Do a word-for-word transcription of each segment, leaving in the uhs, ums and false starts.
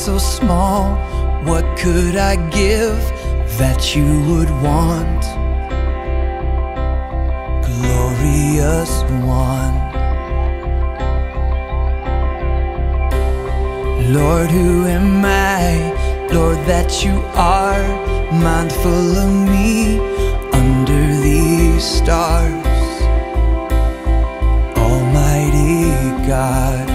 so small, what could I give that you would want? Glorious One. Lord, who am I, Lord, that you are mindful of me under these stars? Almighty God,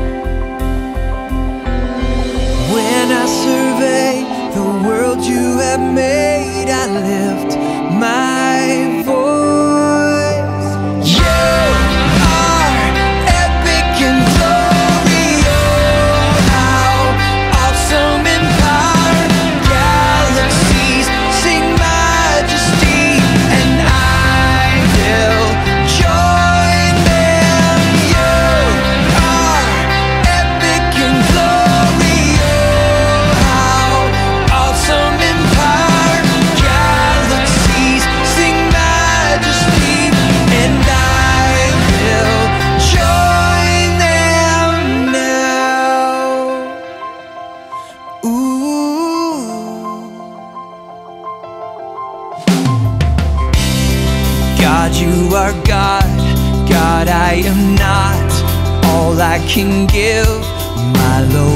when I survey the world you have made, I lift my voice. You are epic in glory, oh, how awesome in power. Galaxies sing majesty, and I will join them. You are epic in glory, oh, how awesome in power. Galaxies sing majesty, and I will join them now. Ooh. God, you are God, God, I am not. All I can give, my Lord.